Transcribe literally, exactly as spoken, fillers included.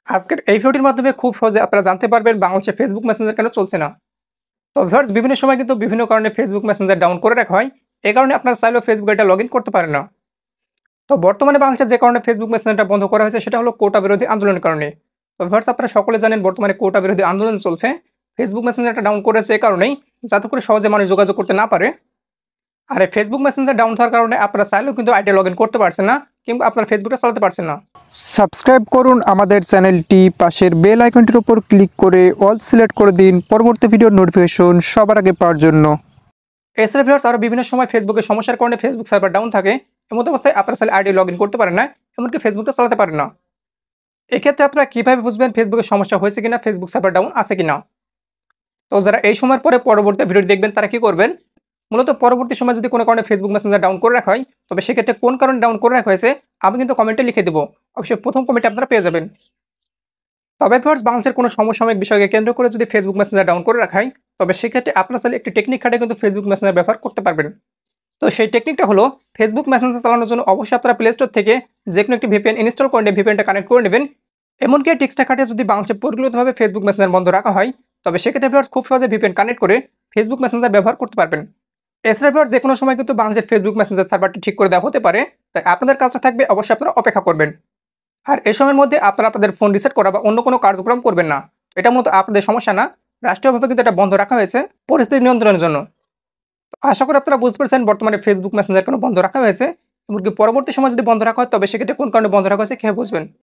আজকের এই ভিডিওটির মাধ্যমে খুব সহজে আপনারা জানতে পারবেন বাংলাদেশে ফেসবুক মেসেঞ্জার কেন চলছে না। তো ভিউয়ার্স, বিভিন্ন সময় কিন্তু বিভিন্ন কারণে ফেসবুক মেসেঞ্জার ডাউন করে রাখা হয়। এই কারণে আপনারা চাইলেও ফেসবুকে এটা লগ ইন করতে পারেন না। তো বর্তমানে বাংলাদেশে যে কারণে ফেসবুক মেসেঞ্জারটা বন্ধ করা হয়েছে সেটা হলো কোটা বিরোধী আন্দোলনের কারণে। তো ভিউয়ার্স, আপনারা সকলে জানেন বর্তমানে কোটা বিরোধী আন্দোলন চলছে। ফেসবুক মেসেঞ্জারটা ডাউন করেছে এই কারণেই, যাতে করে সহজে মানুষ যোগাযোগ করতে না পারে। আর এই ফেসবুক মেসেঞ্জার ডাউন থাকার কারণে আপনারা চাইলেও কিন্তু আইডি লগ ইন করতে পারছেন না, কিংবা আপনার ফেসবুকটা চালাতে পারছেন না। সাবস্ক্রাইব করুন আমাদের চ্যানেলটি, পাশের বেল আইকনটির উপর ক্লিক করে অল সিলেক্ট করে দিন পরবর্তী ভিডিওর নোটিফিকেশন সবার আগে পাওয়ার জন্য। এছাড়া ভিউয়ার্স, আরও বিভিন্ন সময় ফেসবুকের সমস্যার কারণে ফেসবুক সার্ভার ডাউন থাকে। এমন অবস্থায় আপনারা চাইলে আইডি লগ ইন করতে পারেন না, এমনকি ফেসবুকটা চালাতে পারেন না। এক্ষেত্রে আপনারা কীভাবে বুঝবেন ফেসবুকের সমস্যা হয়েছে কিনা, ফেসবুক সার্ভার ডাউন আছে কিনা? তো যারা এই সময়ের পরে পরবর্তী ভিডিও দেখবেন তারা কি করবেন? মূলত পরবর্তী সময় যদি কোনো কারণে ফেসবুক মেসেঞ্জার ডাউন করে রাখা হয়, তবে সেক্ষেত্রে কোন কারণে ডাউন করে রাখা হয়েছে আমি কিন্তু কমেন্টে লিখে দেবো। অবশ্যই প্রথম কমেন্টে আপনারা পেয়ে যাবেন। তবে ভিউয়ার্স, বাংলাদেশের কোনো সমসাময়িক বিষয়কে কেন্দ্র করে যদি ফেসবুক মেসেঞ্জার ডাউন করে রাখা হয়, তবে সেক্ষেত্রে আপনারা চাইলে একটি টেকনিক খাটে কিন্তু ফেসবুক মেসেঞ্জার ব্যবহার করতে পারবেন। তো সেই টেকনিকটা হলো, ফেসবুক মেসেঞ্জার চালানোর জন্য অবশ্যই আপনারা প্লে স্টোর থেকে যে কোনো একটি ভিপিএন ইনস্টল করে নিয়ে ভিপিএনটা কানেক্ট করে নেবেন। এমনকি এই টিক্সটা খাটিয়ে যদি বাংলাদেশে পরিকল্পিতভাবে ফেসবুক মেসেঞ্জার বন্ধ রাখা হয়, তবে সেক্ষেত্রে ভিউয়ার্স খুব সহজে ভিপিএন কানেক্ট করে ফেসবুক মেসেঞ্জার ব্যবহার করতে পারবেন। এছাড়া ভিউয়ার্স, যে কোনো সময় কিন্তু বাংলাদেশের ফেসবুক মেসেঞ্জার সার্ভারটি ঠিক করে দেওয়া হতে পারে, তাই আপনাদের কাছে থাকবে অবশ্যই আপনারা অপেক্ষা করবেন। আর এই সময়ের মধ্যে আপনারা আপনাদের ফোন রিসেট করা বা অন্য কোনো কার্যক্রম করবেন না। এটা মূলত আপনাদের সমস্যা না, রাষ্ট্রীয়ভাবে কিন্তু এটা বন্ধ রাখা হয়েছে পরিস্থিতি নিয়ন্ত্রণের জন্য। তো আশা করি আপনারা বুঝতে পেরেছেন বর্তমানে ফেসবুক মেসেঞ্জার কেন বন্ধ রাখা হয়েছে, এমনকি পরবর্তী সময় যদি বন্ধ রাখা হয় তবে সেক্ষেত্রে কোন কারণে বন্ধ রাখা হয়েছে কীভাবে বুঝবেন।